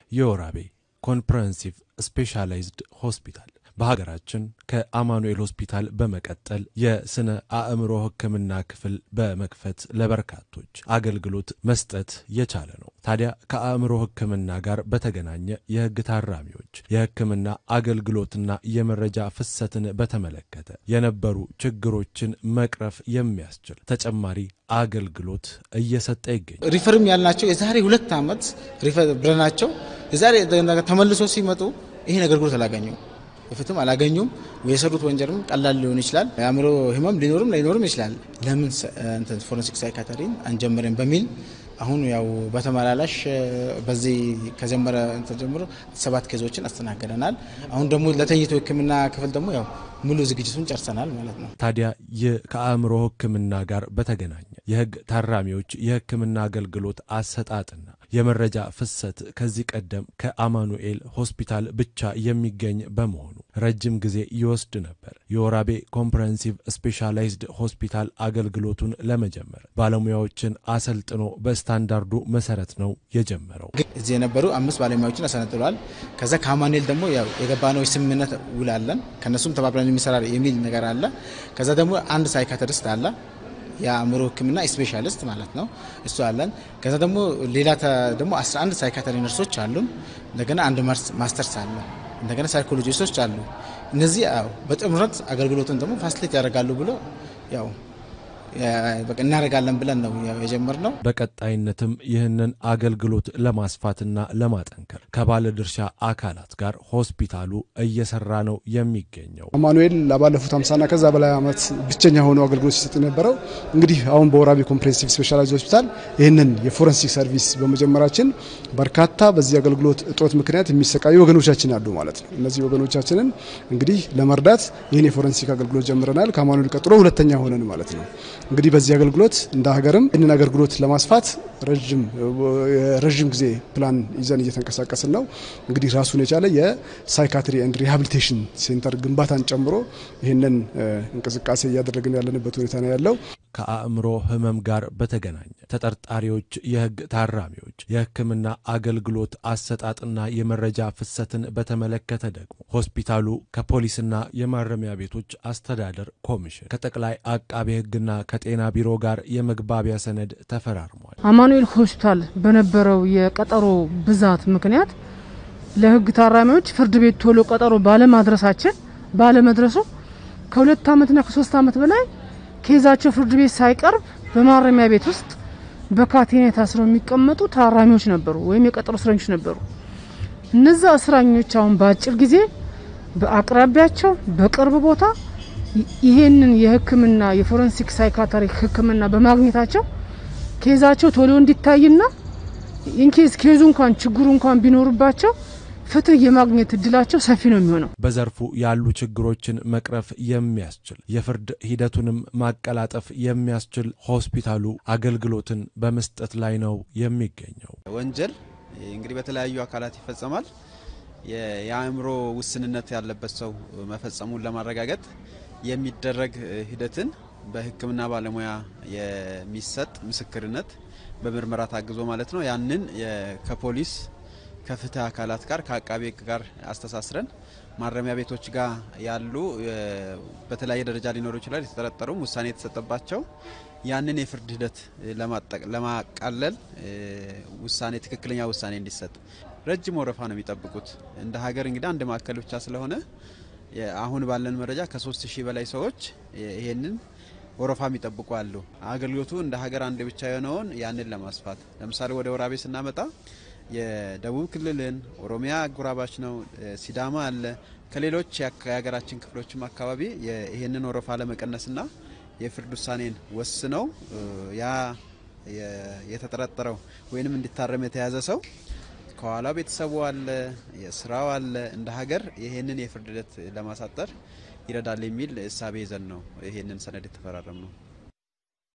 የወራቤ ኮምፕሬሄንሲቭ ስፔሻላይዝድ ሆስፒታል በሀገራችን ከአማኑኤል ሆስፒታል በመቀጠል የስነ አእምሮ ሕክምና ክፍል በመክፈት ለበርካቶች አገልግሎት መስጠት የቻለ ነው። ታዲያ ከአእምሮ ሕክምና ጋር በተገናኘ የሕግ ታራሚዎች የሕክምና አገልግሎትና የመረጃ ፍሰትን በተመለከተ የነበሩ ችግሮችን መቅረፍ የሚያስችል ተጨማሪ አገልግሎት እየሰጠ ይገኛል። ሪፈርም ያልናቸው የዛሬ 2 ዓመት ሪፈር ብለናቸው የዛሬ ተመልሶ ሲመጡ ይሄ አገልግሎት አላገኙም። በፍትም አላገኙም። የሰሩት ወንጀልም ቀላል ሊሆን ይችላል። የአእምሮ ህመም ሊኖርም ይችላል። ለምን ፎረንሲክ ሳይካትሪን አንጀምረን በሚል አሁን ያው በተመላላሽ በዚህ ከጀመረ ተጀምሮ 7 ኬዞችን አስተናግደናል። አሁን ደግሞ ለተኝቶ ህክምና ክፍል ደግሞ ያው ሙሉ ዝግጅቱን ጨርሰናል ማለት ነው። ታዲያ ከአእምሮ ህክምና ጋር በተገናኘ የህግ ታራሚዎች የህክምና አገልግሎት አሰጣጥና የመረጃ ፍሰት ከዚህ ቀደም ከአማኑኤል ሆስፒታል ብቻ የሚገኝ በመሆኑ ረጅም ጊዜ ይወስድ ነበር። የወራቤ ኮምፕሬሄንሲቭ ስፔሻላይዝድ ሆስፒታል አገልግሎቱን ለመጀመር ባለሙያዎችን አሰልጥኖ በስታንዳርዱ መሰረት ነው የጀመረው። እዚህ የነበሩ 5 ባለሙያዎችን አሰልጥኗል። ከዛ ከአማኑኤል ደግሞ ያው የገባነው ስምምነት ውላለን ከነሱም ተባብረን የሚሰራ የሚል ነገር አለ። ከዛ ደግሞ አንድ ሳይካትሪስት አለ የአእምሮ ህክምና ስፔሻሊስት ማለት ነው እሱ አለን። ከዛ ደግሞ ሌላ ደግሞ 11 ሳይካትሪ ነርሶች አሉን። እንደገና አንድ ማስተርስ አለ። እንደገና ሳይኮሎጂስቶች አሉ። እነዚህ በጥምረት አገልግሎቱን ደግሞ ፋሲሊቲ ያደርጋሉ ብሎ ያው እናደርጋለን ብለን ነው የጀመርነው። በቀጣይነትም ይህንን አገልግሎት ለማስፋትና ለማጠንከር ከባለድርሻ አካላት ጋር ሆስፒታሉ እየሰራ ነው የሚገኘው። አማኑኤል ለባለፉት 50ና ከዛ በላይ ዓመት ብቸኛ ሆኖ አገልግሎት ሲሰጥ የነበረው እንግዲህ አሁን በወራቤ ኮምፕሬሄንሲቭ ስፔሻላይዝድ ሆስፒታል ይህንን የፎረንሲክ ሰርቪስ በመጀመራችን በርካታ በዚህ አገልግሎት እጦት ምክንያት የሚሰቃዩ ወገኖቻችን አሉ ማለት ነው። እነዚህ ወገኖቻችንን እንግዲህ ለመርዳት ይህን የፎረንሲክ አገልግሎት ጀምረናል። ከአማኑኤል ቀጥሎ ሁለተኛ ሆነን ማለት ነው። እንግዲህ በዚህ አገልግሎት እንደ ሀገርም ይህንን አገልግሎት ለማስፋት ረጅም ጊዜ ፕላን ይዘን እየተንቀሳቀስን ነው። እንግዲህ ራሱን የቻለ የሳይካትሪ ኤንድ ሪሃቢሊቴሽን ሴንተር ግንባታን ጨምሮ ይህንን እንቅስቃሴ እያደረግን ያለንበት ሁኔታ ነው ያለው። ከአእምሮ ህመም ጋር በተገናኘ ተጠርጣሪዎች የህግ ታራሚዎች የህክምና አገልግሎት አሰጣጥና የመረጃ ፍሰትን በተመለከተ ደግሞ ሆስፒታሉ ከፖሊስና የማረሚያ ቤቶች አስተዳደር ኮሚሽን ከጠቅላይ አቃቤ ህግና ከጤና ቢሮ ጋር የመግባቢያ ሰነድ ተፈራርሟል። አማኑኤል ሆስፒታል በነበረው የቀጠሮ ብዛት ምክንያት ለህግ ታራሚዎች ፍርድ ቤት ቶሎ ቀጠሮ ባለመድረሱ ከ2 ዓመትና ከ3 ዓመት በላይ ኬዛቸው ፍርድ ቤት ሳይቀርብ በማረሚያ ቤት ውስጥ በካቴና ታስረው የሚቀመጡ ታራሚዎች ነበሩ ወይም የቀጠሮ እስረኞች ነበሩ። እነዛ እስረኞች አሁን በአጭር ጊዜ በአቅራቢያቸው በቅርብ ቦታ ይሄንን የህክምና የፎረንሲክ ሳይካትሪ ህክምና በማግኘታቸው ኬዛቸው ቶሎ እንዲታይና ኬዙ እንኳን ችግሩ እንኳን ቢኖርባቸው ፍትህ የማግኘት እድላቸው ሰፊ ነው የሚሆነው። በዘርፉ ያሉ ችግሮችን መቅረፍ የሚያስችል የፍርድ ሂደቱንም ማቀላጠፍ የሚያስችል ሆስፒታሉ አገልግሎትን በመስጠት ላይ ነው የሚገኘው። ወንጀል እንግዲህ በተለያዩ አካላት ይፈጸማል። የአእምሮ ውስንነት ያለበት ሰው መፈጸሙን ለማረጋገጥ የሚደረግ ሂደትን በህክምና ባለሙያ የሚሰጥ ምስክርነት በምርመራ ታግዞ ማለት ነው። ያንን ከፖሊስ ከፍትህ አካላት ጋር ከአቃቤ ህግ ጋር አስተሳስረን ማረሚያ ቤቶች ጋር ያሉ በተለያየ ደረጃ ሊኖሩ ይችላል የተጠረጠሩም ውሳኔ የተሰጠባቸው ያንን የፍርድ ሂደት ለማቃለል ትክክለኛ ውሳኔ እንዲሰጥ ረጅም ወረፋ ነው የሚጠብቁት። እንደ ሀገር እንግዲህ አንድ ማዕከል ብቻ ስለሆነ አሁን ባለን መረጃ ከ3000 በላይ ሰዎች ይሄንን ወረፋ የሚጠብቁ አሉ። አገልግሎቱ እንደ ሀገር አንድ ብቻ የሆነውን ያንን ለማስፋት ለምሳሌ ወደ ወራቤ ስናመጣ የደቡብ ክልልን ኦሮሚያ አጎራባች ነው፣ ሲዳማ አለ፣ ከሌሎች የሀገራችን ክፍሎችም አካባቢ ይሄንን ወረፋ ለመቀነስና የፍርድ ውሳኔን ወስነው ያ የተጠረጠረው ወይንም እንዲታረም የተያዘ ሰው ከኋላ ቤተሰቡ አለ፣ የስራው አለ። እንደ ሀገር ይሄንን የፍርድ ሂደት ለማሳጠር ይረዳል የሚል እሳቤ ይዘን ነው ይሄንን ሰነድ የተፈራረም ነው።